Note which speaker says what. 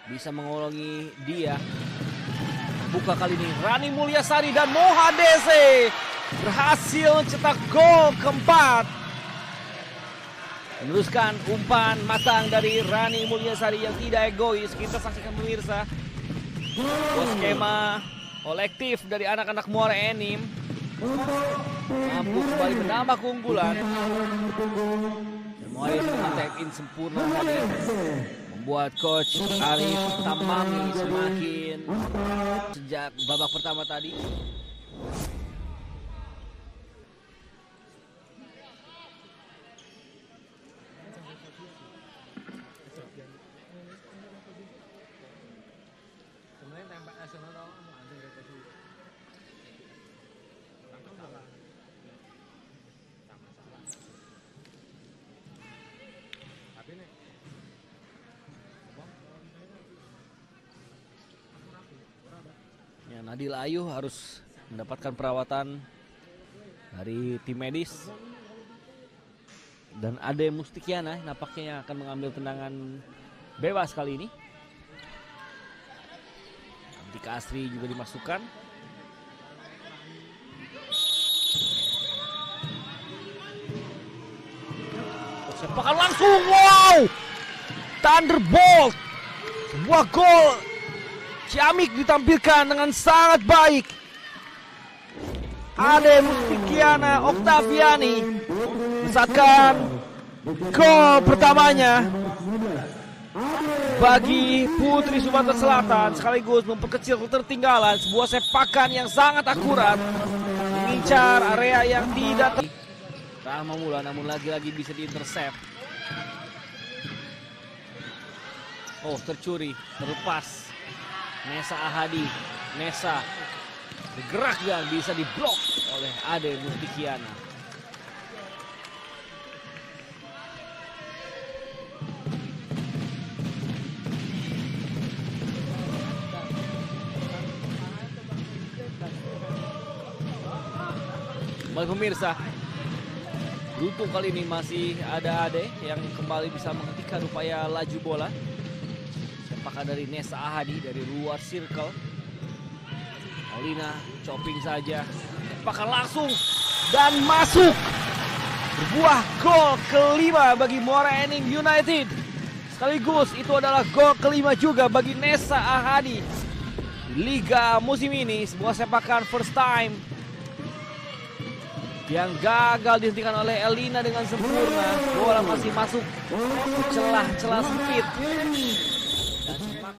Speaker 1: bisa mengulangi dia. Buka kali ini Rani Mulyasari dan Mohadese berhasil mencetak gol keempat. Meneruskan umpan matang dari Rani Mulyasari yang tidak egois. Kita saksikan pemirsa. Skema kolektif dari anak-anak Muara Enim mampu kembali menambah keunggulan. Muara Enim tap in sempurna tadi membuat coach Arif Tamami semakin sejak babak pertama tadi. Nadil Ayu harus mendapatkan perawatan dari tim medis. Dan Ade Mustikiana nampaknya yang akan mengambil tendangan bebas kali ini. Abdika Asri juga dimasukkan. Sepakan langsung, wow! Thunderbolt! Sebuah gol Ciamik ditampilkan dengan sangat baik. Ade Mustikiana Oktaviani mensatkan gol pertamanya bagi Putri Sumatera Selatan, sekaligus memperkecil ketertinggalan. Sebuah sepakan yang sangat akurat mengincar area yang tidak Rahma Mula, namun lagi-lagi bisa diintercept. Oh, tercuri, terlepas. Nesa Ahadi, Nesa bergerak dan bisa diblok oleh Ade Mustikiana. Baik pemirsa, beruntung kali ini masih ada Ade yang kembali bisa menghentikan upaya laju bola. Sepakan dari Nesa Ahadi dari luar circle. Maulina chopping saja. Sepakan langsung dan masuk. Sebuah gol kelima bagi Muara Enim United. Sekaligus itu adalah gol kelima juga bagi Nesa Ahadi di Liga musim ini. Sebuah sepakan first time yang gagal dihentikan oleh Elina dengan sempurna. Bola masih masuk celah-celah sempit